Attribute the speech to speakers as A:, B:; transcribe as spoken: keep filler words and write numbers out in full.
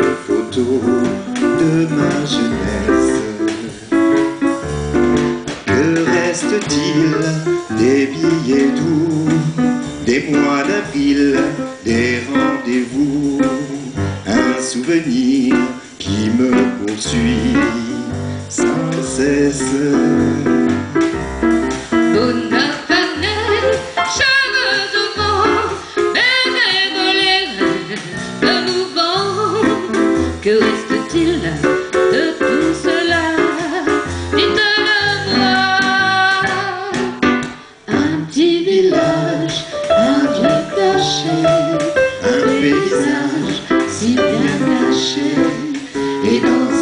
A: photos de ma jeunesse. Que reste-t-il des billets doux, des mois d'avril, des rendez-vous, un souvenir qui me poursuit sans cesse.
B: Que reste-t-il de tout cela? Dites-le-moi. Un petit village, un vieux clocher,
A: Un
B: paysage si bien caché, et dans